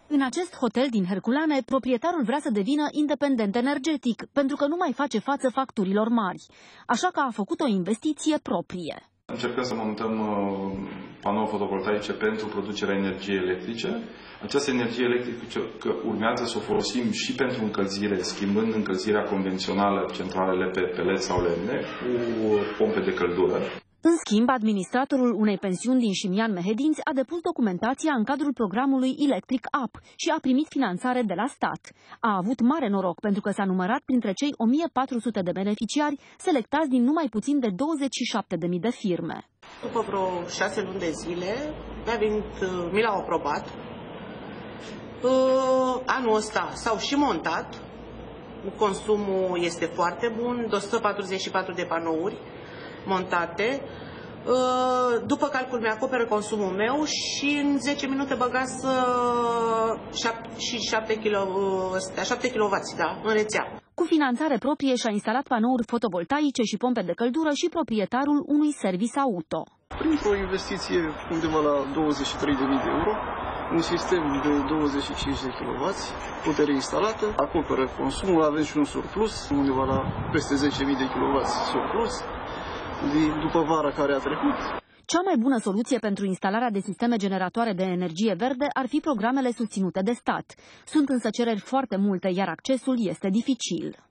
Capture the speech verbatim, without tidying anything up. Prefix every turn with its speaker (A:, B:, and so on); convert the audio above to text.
A: În acest hotel din Herculane, proprietarul vrea să devină independent energetic, pentru că nu mai face față facturilor mari. Așa că a făcut o investiție proprie.
B: Încercăm să montăm panouri fotovoltaice pentru producerea energiei electrice. Această energie electrică urmează să o folosim și pentru încălzire, schimbând încălzirea convențională, centralele pe pelet sau lemne, cu pompe de căldură.
A: În schimb, administratorul unei pensiuni din Șimian Mehedinți a depus documentația în cadrul programului Electric Up și a primit finanțare de la stat. A avut mare noroc pentru că s-a numărat printre cei o mie patru sute de beneficiari selectați din numai puțin de douăzeci și șapte de mii de firme.
C: După vreo șase luni de zile, mi-a venit, mi l-au aprobat. Anul ăsta s-au și montat. Consumul este foarte bun, o sută patruzeci și patru de panouri montate. După calcul mi-acoperă consumul meu și în zece minute băgați șapte kilowați da, în rețea.
A: Cu finanțare proprie și-a instalat panouri fotovoltaice și pompe de căldură și proprietarul unui service auto.
D: Printr-o investiție undeva la douăzeci și trei de mii de euro, un sistem de douăzeci și cinci de kilowați, putere instalată, acoperă consumul, avem și un surplus, undeva la peste zece mii de kilowați surplus, după vara care a trecut.
A: Cea mai bună soluție pentru instalarea de sisteme generatoare de energie verde ar fi programele susținute de stat. Sunt însă cereri foarte multe, iar accesul este dificil.